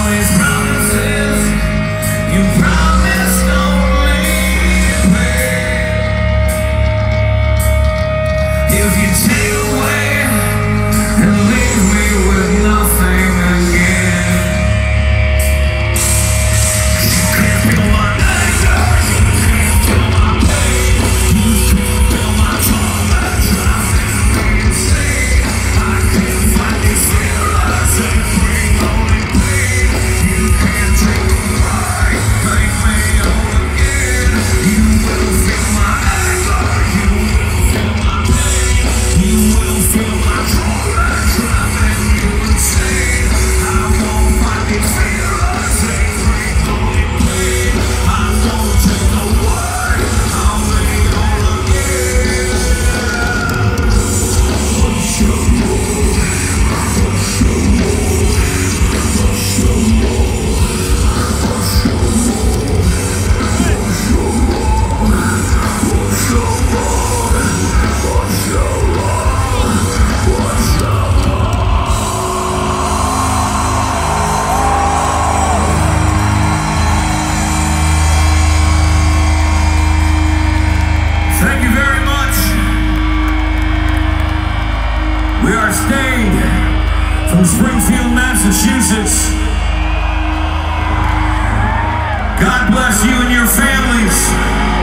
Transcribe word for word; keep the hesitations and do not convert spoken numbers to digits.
always promises. You promised only pain. If you take away and leave me with nothing again, you can't feel my anger, you can't feel my pain, you can't feel my trauma driving me insane. I can't fight these feelings that bring only pain. You can't take them right, make me whole again. You will feel my anger, you will feel my pain, you will feel my trauma driving you insane. I won't fight these feelings that bring only pain. I won't take the word, I'll be whole again. Thank you very much. We are staying from Springfield, Massachusetts. God bless you and your families.